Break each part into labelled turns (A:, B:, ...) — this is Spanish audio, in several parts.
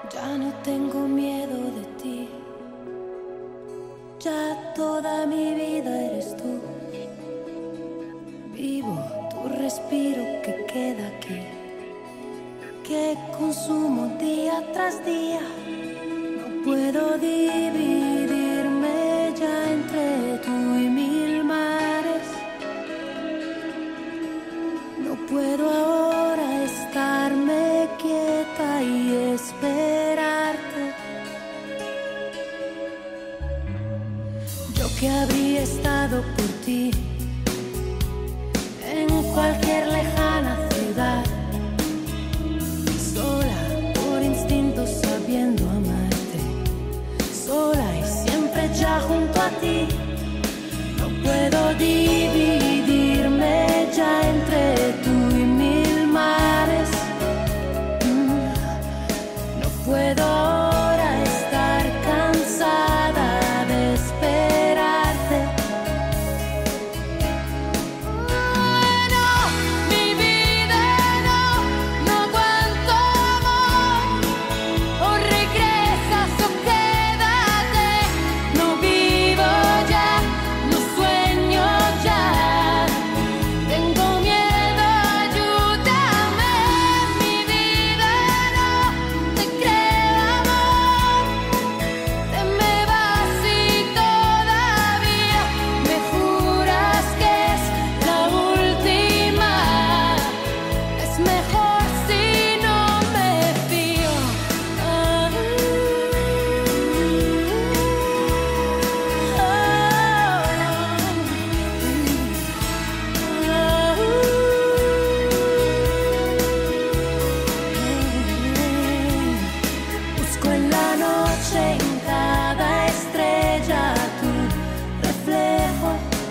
A: Ya no tengo miedo de ti, ya toda mi vida eres tú. Vivo tu respiro que queda aquí, que consumo día tras día. No puedo dividirme ya entre tú y mil mares. No puedo ahora estarme quieta y esperarte. Yo que habría estado por ti en cualquier lejana ciudad, sola por instinto sabiendo amarte, sola y siempre ya junto a ti. No puedo dividirme ya entre tú y mil mares. No puedo ahora estar cansada de esperarte. No, mi vida no aguanto amor. O regresas o quédate. No vivo ya, no sueño ya. Tengo miedo, ayúdame. Mi vida no te creo amor. Te me vas y todavía me juras que es la última. Es mejor si no me fío. Busco en la noche en cada estrella tu reflejo.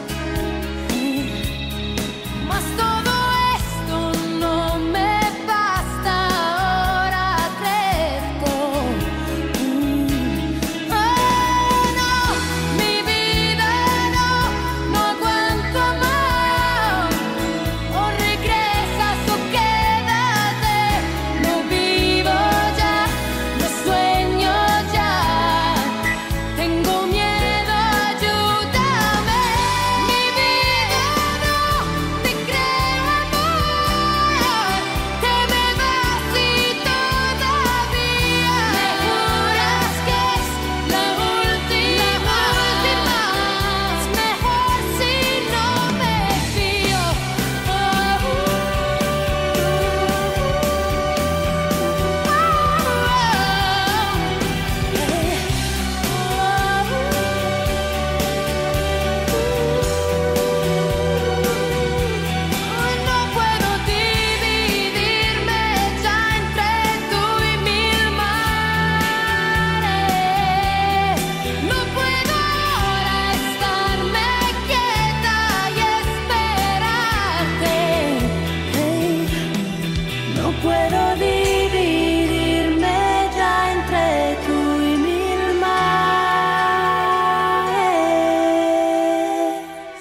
A: Mas todo esto no me basta, ahora crezco. No, mi vida no aguanto más. O regresas o quédate. No vivo ya, no sueño ya. Tengo miedo, ayúdame. Mi vida no te creo amor. Te me vas y todavía me juras que es la última. Es mejor si no me fío. No puedo dividirme ya entre tú y mil mares. No puedo ahora estarme quieta y esperarte. No puedo dividirme ya entre tú y mil mares.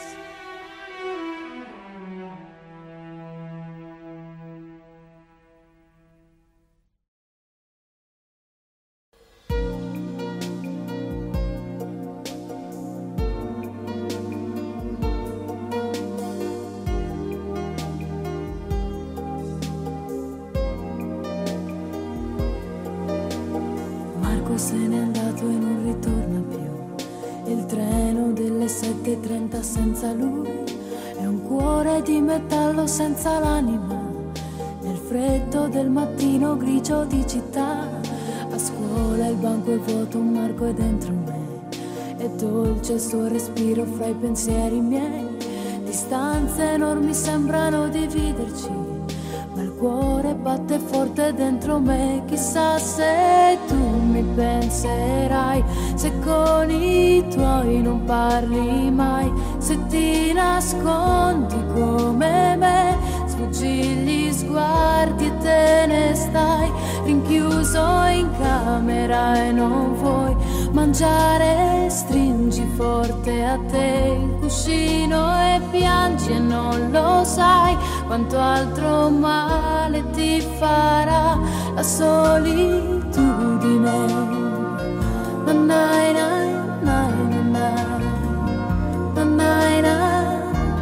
A: Marco se n'è andato e non ritorna più. Il treno delle 7:30 senza lui è un cuore di metallo senza l'anima. Nel freddo del mattino grigio di città, a scuola il banco è vuoto, Marco è dentro me. È dolce il suo respiro fra i pensieri miei. Distanze enormi sembrano dividerci, ma il cuore batte forte dentro me. Chissà se tu mi penserai, se con i tuoi non parli mai, se ti nascondi come me, sfuggi gli sguardi e te ne stai rinchiuso in camera e non vuoi mangiare. Stringi forte a te il cuscino e piangi e non lo sai quanto altro male ti farà la solitudine. solitudine. Nanai, nai, nai, nanai. Nanai, nai.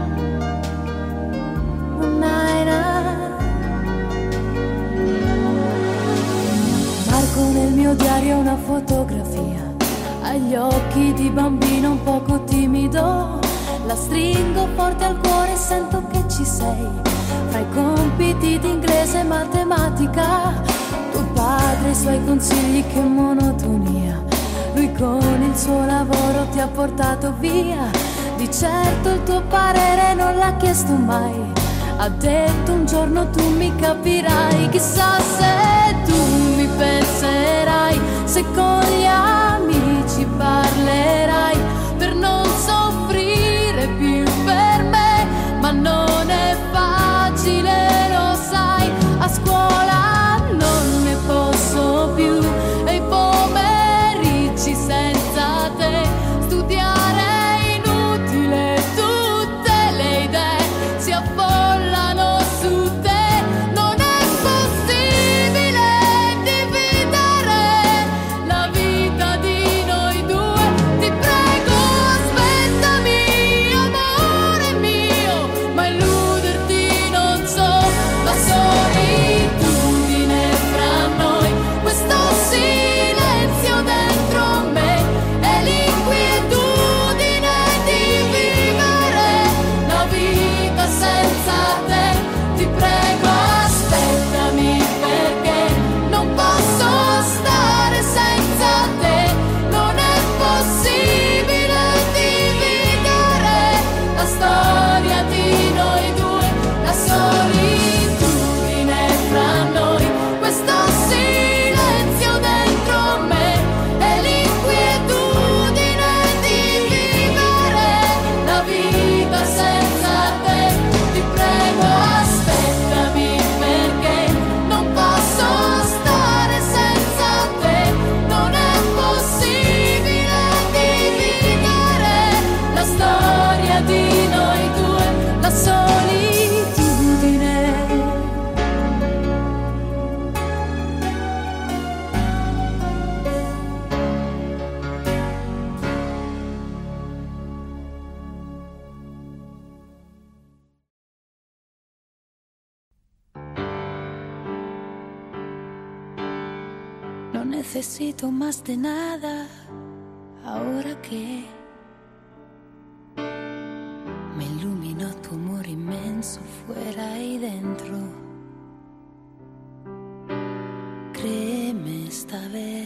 A: Nanai, nai. Marco nel mio diario una fotografia, agli occhi di bambino un poco timido. La stringo forte al cuore e sento che ci sei. Fra i compiti di inglese e matematica, tuo padre e i suoi consigli, che monotonia. Lui con il suo lavoro ti ha portato via. Di certo il tuo parere non l'ha chiesto mai. Ha detto un giorno tu mi capirai. Chissà se tu mi penserai, se con gli amici parlerai, per non soffrire più per me. Ma non è facile, lo sai, a scuola non ne posso più. E i pomeriggi senza te, studiare è inutile, tutte le idee si affollano su te. Non è possibile dividere la vita di noi due. Ti prego, aspettami, amore mio, ma illuderti non so. La solitudine fra noi, questo silenzio dentro me, e l'inquietudine di vivere la vita senza te. Ti prego, aspettami, perché non posso stare senza te. Non è possibile dividere la storia di noi due. La solitudine fra noi, questo silenzio dentro me, e l'inquietudine di vivere la vita senza te. Ti prego, aspettami, perché non posso stare senza te. Non è possibile dividere la storia di noi due. La solitudine. No necesito más de nada ahora que me iluminó tu amor inmenso fuera y dentro. Créeme esta vez,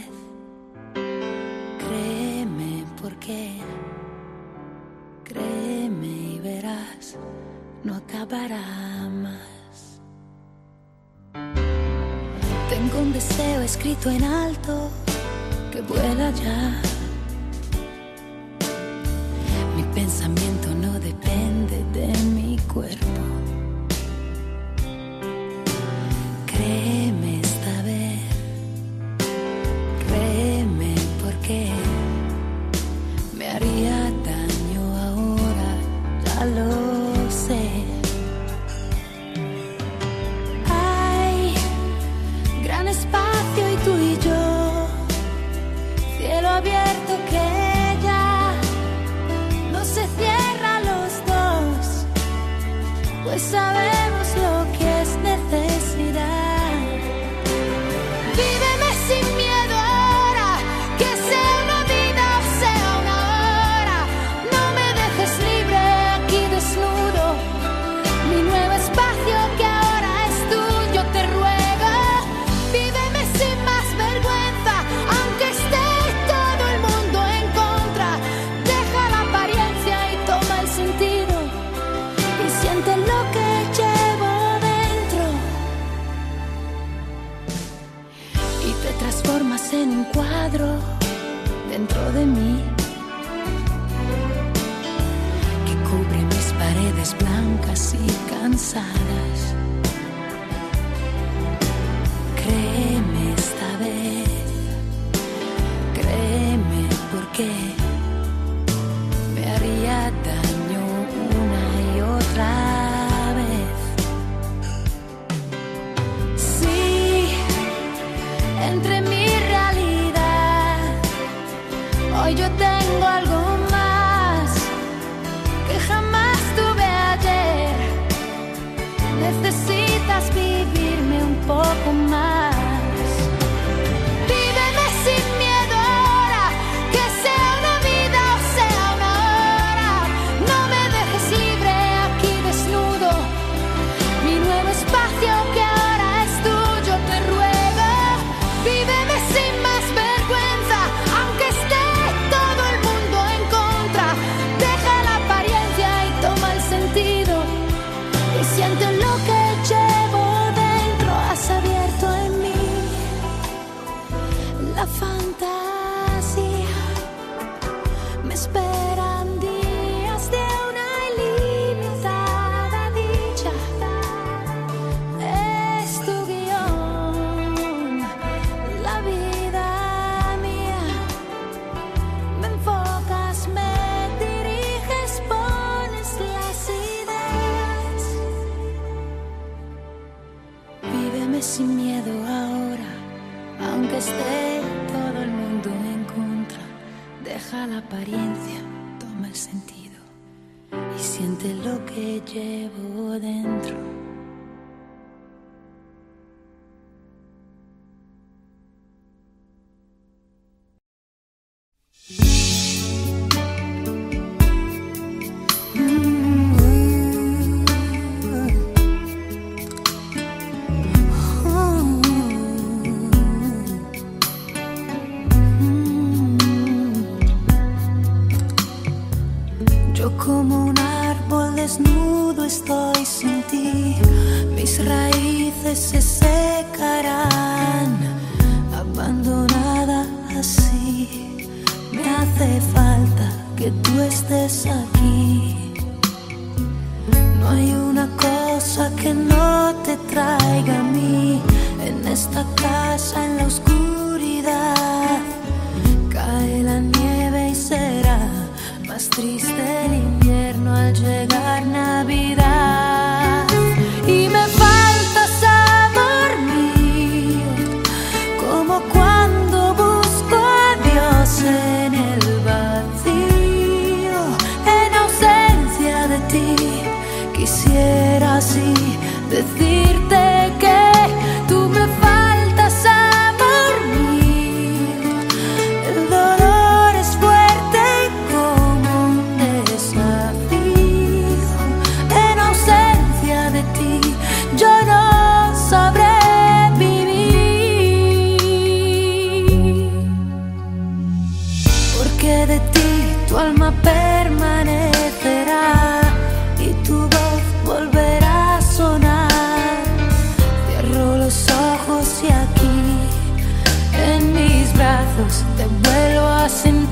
A: créeme porque, créeme y verás, no acabará más. Tengo un deseo escrito en alto que vuela ya. Mi pensamiento no depende de mi cuerpo. Créeme esta vez, créeme porque me haría daño ahora, ya lo sé. Hay gran espacio y tú y yo, cielo abierto que ya no se cierra a los dos, pues sabemos lo que es necesidad. Víveme sin miedo ahora, que sea una vida o sea una hora. No me dejes libre aquí desnudo, mi nuevo espacio que ahora es tuyo, te ruego. Víveme sin más vergüenza, aunque esté todo el mundo en contra. Deja la apariencia y toma el sentido, y siente lo que llevo dentro. Y te transformas en un cuadro dentro de mí, que cubre mis paredes blancas y cansadas. Créeme esta vez, créeme porque me haría daño una y otra vez. Sí, entre mi realidad Ámame sin miedo ahora, aunque esté todo el mundo en contra. Deja la apariencia, toma el sentido y siente lo que llevo dentro. Como un árbol desnudo estoy sin ti, mis raíces se secarán, abandonada así. Me hace falta que tú estés aquí. No hay una cosa que no te traiga a mí. En esta casa, en la oscuridad, cae la nieve y será más triste el invierno al llegar Navidad. Y me faltas, amor mío, como cuando busco a Dios en el vacío. En ausencia de ti, quisiera así decirte que tú me faltas, amor mío. El dolor es fuerte como un desafío. En ausencia de ti, yo no sabré vivir. Porque de ti tu alma permanecerá y tu voz volverá a sonar. Cierro los ojos y aquí en mis brazos te vuelvo a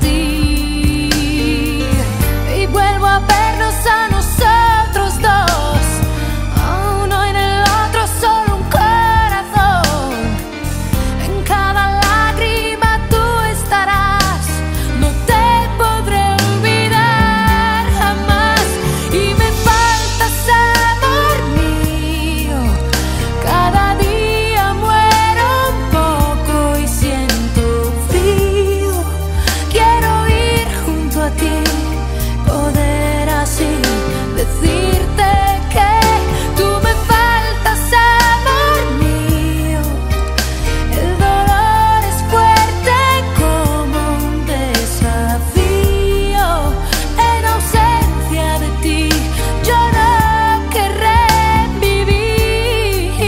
A: sentir y vuelvo a vernos a nosotros dos. Uno en el otro, solo un corazón. En cada lágrima tú estarás. No te podré olvidar jamás. Y me faltas, amor mío. Cada día muero un poco y siento frío. Quiero ir junto a ti, poder así decirte que tú me faltas, amor mío. El dolor es fuerte como un desafío. En ausencia de ti, yo no querré vivir.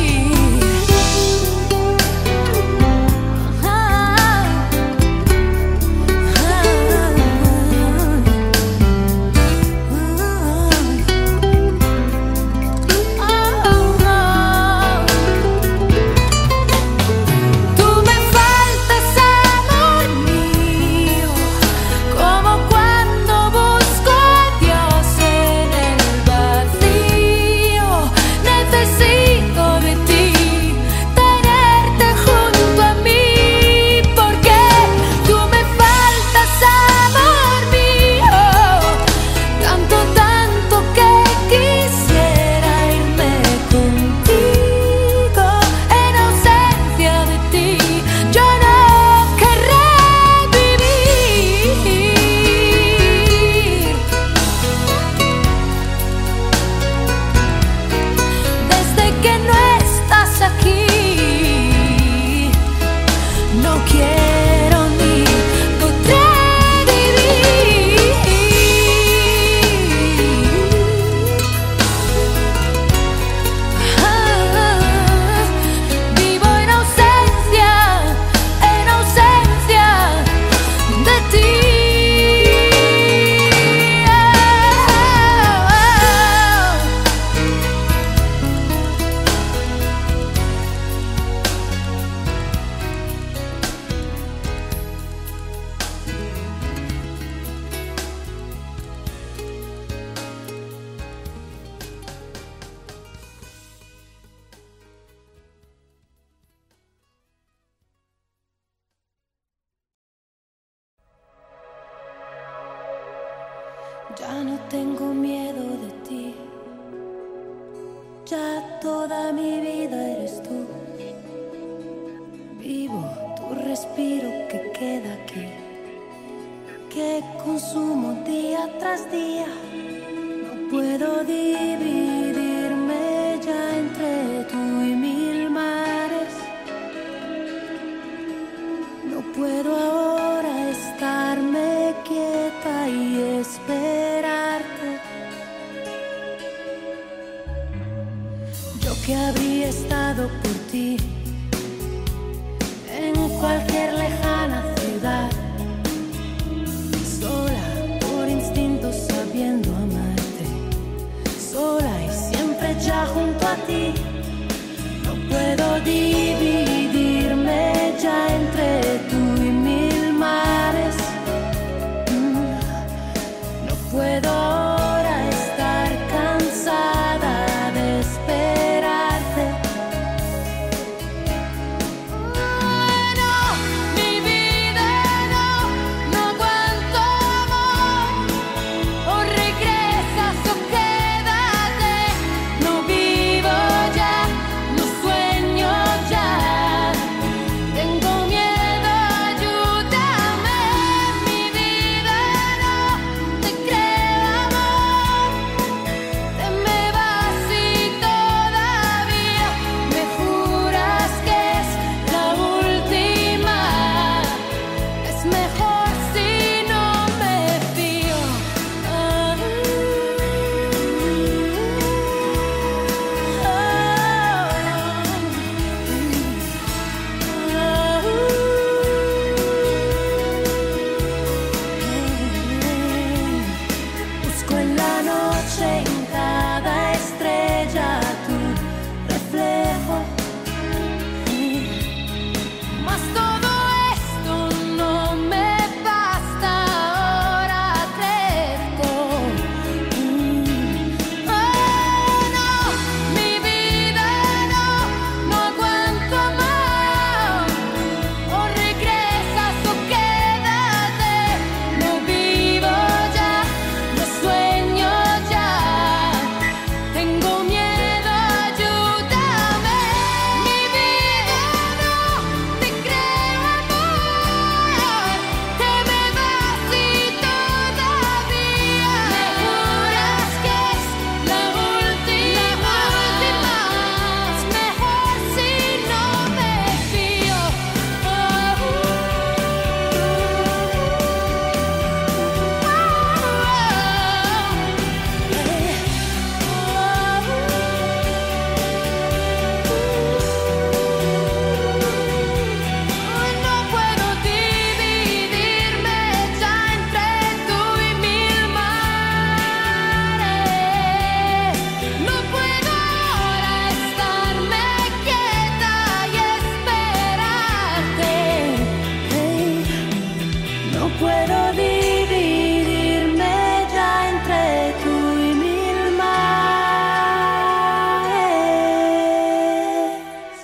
A: Tú me faltas, amor mío, como cuando busco a Dios en el vacío. Necesito de ti, tenerte junto a mí, porque tú me faltas, amor mío. Tanto, tanto que quisiera irme contigo. En ausencia de ti, yo no querré vivir. Desde que no estás aquí, no quiero ni podré vivir. Vivo en ausencia de ti. Ya no tengo miedo de ti, ya toda mi vida eres tú. tras día. No puedo dividirme ya entre tú y mil mares. No puedo ahora estarme quieta y esperarte. Yo que habría estado por ti en cualquier lejana ciudad, sola por instinto sabiendo amarte, sola y siempre ya junto a ti. No puedo dividirme ya entre tú y mil mares. No puedo ahora estar cansada de esperarte. No, mi vida no aguanto amor. O regresas o quédate. No vivo ya, no sueño ya. Tengo miedo, ayúdame. Mi vida no te creo amor. Te me vas y todavía me juras que es la última. Es mejor si no me fío. Busco en la noche en cada estrella tu reflejo. Mas todo esto no me basta, ahora crezco. No, mi vida no aguanto más. O regresas o quédate. No vivo ya, no sueño ya. Tengo miedo, ayúdame. Mi vida no te creo amor. Te me vas y todavía me juras que es la última. Es mejor si no me fío. No puedo dividirme ya entre tú y mil mares. No puedo ahora estarme quieta y esperarte. No puedo dividirme ya entre tú y mil mares.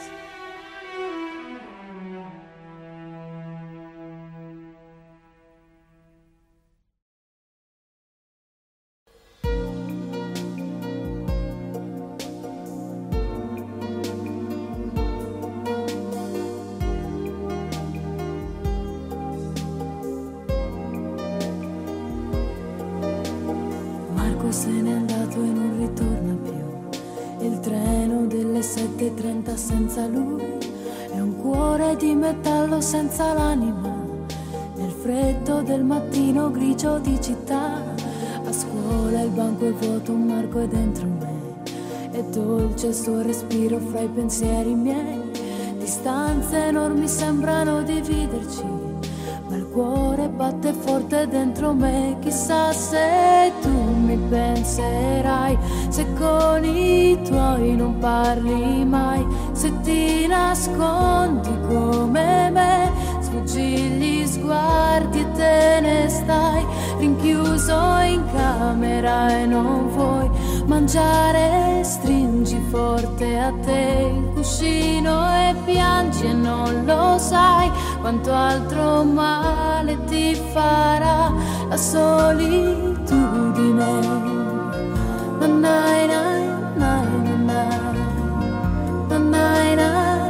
A: Marco se n'è andato e non ritorna più. Il treno delle 7:30 senza lui è un cuore di metallo senza l'anima. Nel freddo del mattino grigio di città, a scuola il banco è vuoto, un Marco è dentro me. È dolce il suo respiro fra i pensieri miei. Distanze enormi sembrano dividerci, ma il cuore batte forte dentro me. Chissà se tu mi penserai, se con i tuoi non parli mai, se ti nascondi come me, sfuggi gli sguardi e te ne stai rinchiuso in camera e non vuoi mangiare. Stringi forte a te il cuscino e piangi e non lo sai quanto altro male ti farà la solitudine. Nanai, nai, nai, nanai, nanai, nai,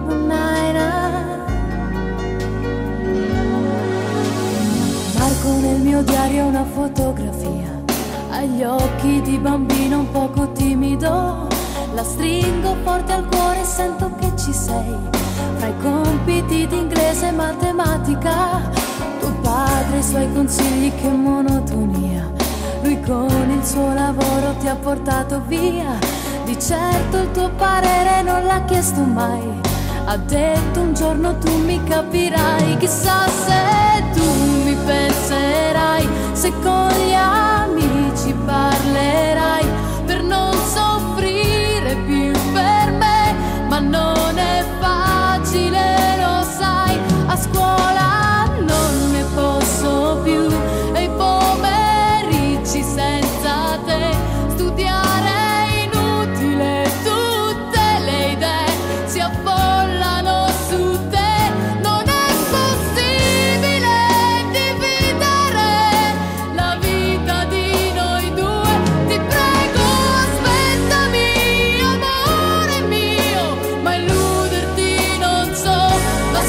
A: nanai, nai. Marco nel fotografia, agli occhi di bambino un poco timido. La stringo forte al cuore e sento che ci sei. Fra i compiti di inglese e matematica, tuo padre e i suoi consigli, che monotonia. Lui con il suo lavoro ti ha portato via. Di certo il tuo parere non l'ha chiesto mai. Ha detto un giorno tu mi capirai. Chissà se tu mi penserai, se con gli amici parlerai, per non soffrire più per me. Ma non è facile, lo sai, a scuola non ne posso più. E i pomeriggi senza te, studiare è inutile, tutte le idee si affollano su te. Non è possibile dividere la vita di noi due. Ti prego, aspettami, amore mio, ma illuderti non so. La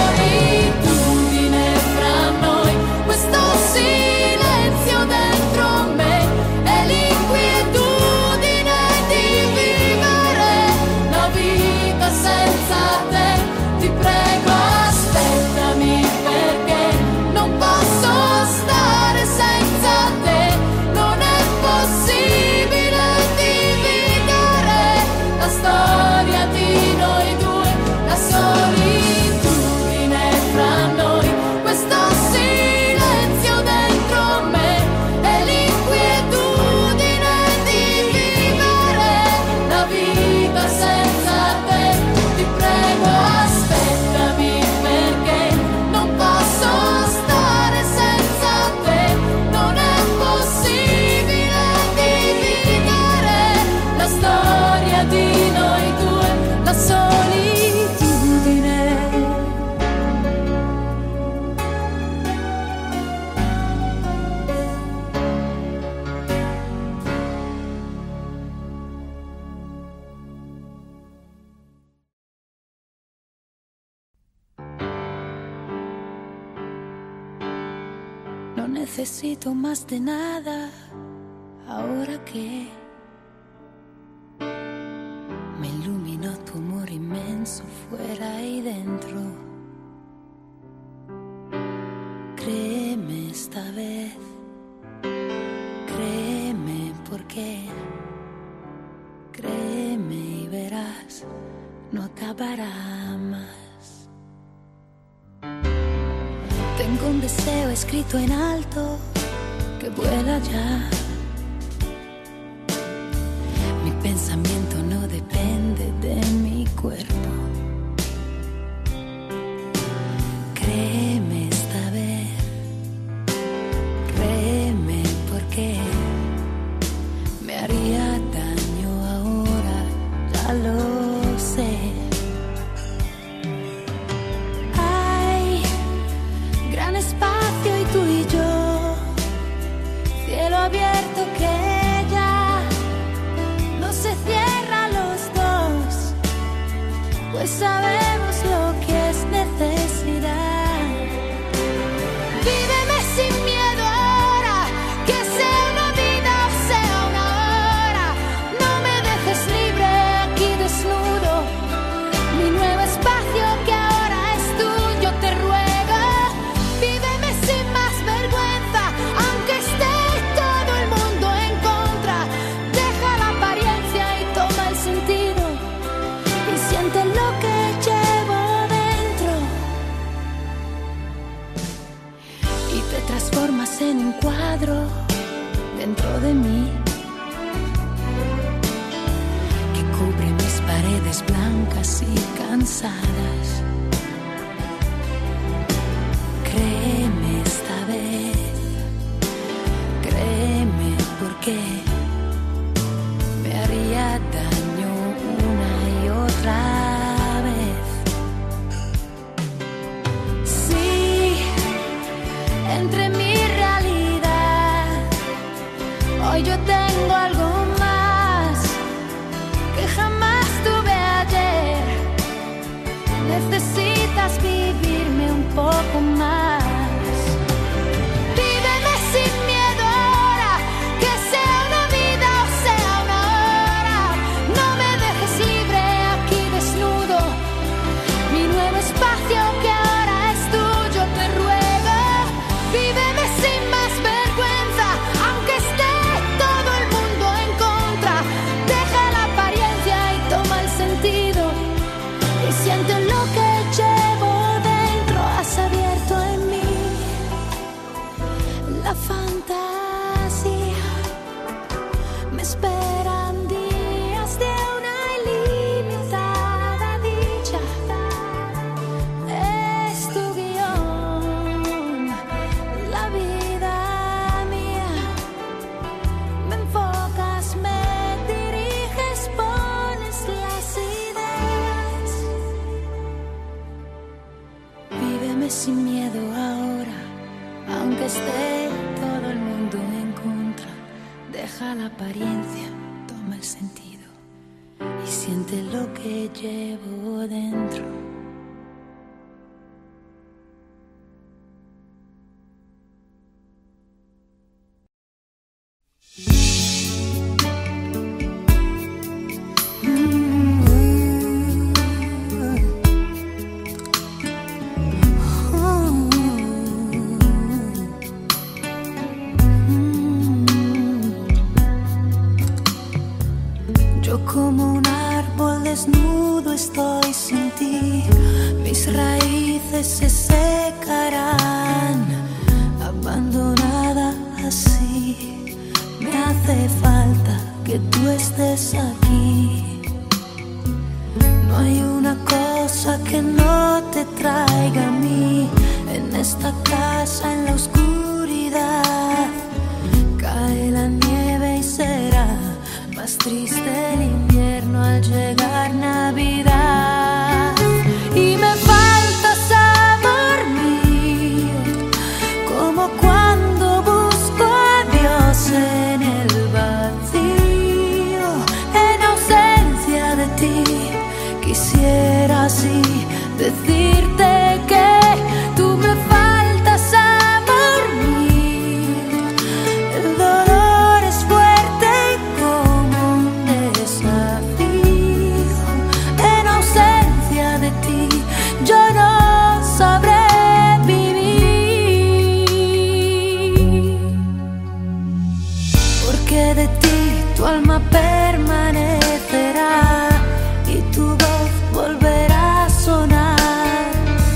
A: solitudine fra noi, questo silenzio dentro me, e l'inquietudine di vivere la vita senza te. Ti prego, aspettami, perché non posso stare senza te. Non è possibile dividere la storia di noi due. La solitudine fra noi, questo silenzio dentro me, e l'inquietudine di vivere la vita senza te. Ti prego, aspettami, perché non posso stare senza te. Non è possibile dividere la storia di noi due. La solitudine. No necesito más de nada ahora que me iluminó tu amor inmenso fuera y dentro. Créeme esta vez, créeme porque, créeme y verás, no acabará más. Tengo un deseo escrito en alto que vuela ya. Mi pensamiento no depende de mi cuerpo. Créeme esta vez, créeme porque me haría daño ahora, ya lo sé. Hay gran espacio y tú y yo, cielo abierto que ya no se cierra a los dos, pues sabemos lo que es necesidad. Víveme sin miedo ahora, que sea una vida o sea una hora. No me dejes libre aquí desnudo, mi nuevo espacio que ahora es tuyo, te ruego. Víveme sin más vergüenza, aunque esté todo el mundo en contra. Deja la apariencia y toma el sentido, y siente lo que llevo dentro. Y te transformas en un cuadro dentro de mí, que cubre mis paredes blancas y cansadas. Créeme esta vez, créeme porque me haría daño una y otra vez. Sí, entre mi realidad, hoy yo tengo algo más que jamás tuve ayer. Necesitas vivirme un poco más. Víveme sin miedo siente lo que llevo dentro. Yo como un árbol desnudo estoy sin ti, mis raíces se secarán, abandonada así. Me hace falta que tú estés aquí. No hay una cosa que no te traiga a mí. En esta casa, en la oscuridad, cae la nieve y será más triste el invierno al llegar Navidad. Y me faltas, amor mío, como cuando busco a Dios en el vacío. En ausencia de ti, quisiera así decirte que tú me faltas, amor mío. El dolor es fuerte como un desafío. En ausencia de ti, yo no sabré vivir. Porque de ti tu alma permanecerá y tu voz volverá a sonar.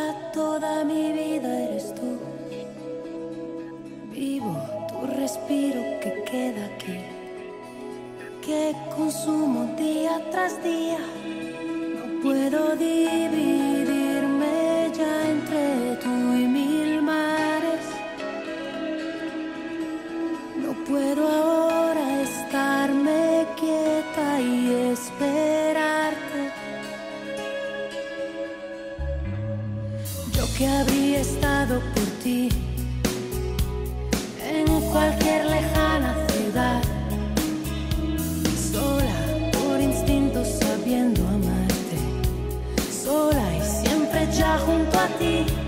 A: toda mi vida eres tú. Vivo tu respiro que queda aquí, que consumo día tras día. No puedo dividirme ya entre tú y mil mares. No puedo ahora estarme quieta y esperarte. Yo que habría estado por ti en cualquier lejana ciudad, sola por instinto sabiendo amarte, sola y siempre ya junto a ti.